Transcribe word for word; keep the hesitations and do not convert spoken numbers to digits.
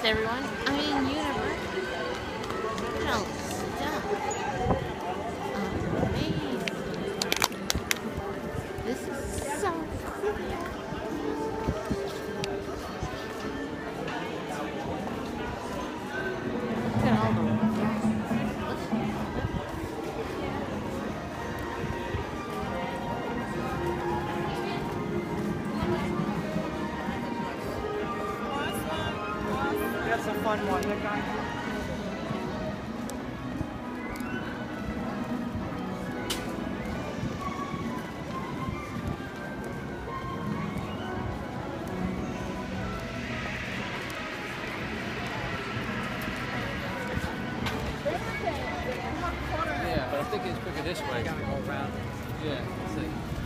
everyone. I'm in university. Look at all this stuff. Amazing. This is so cool. Look at all the That's a fun one. The guy. Yeah, but I think it's quicker this way. Gotta go around. Yeah, see.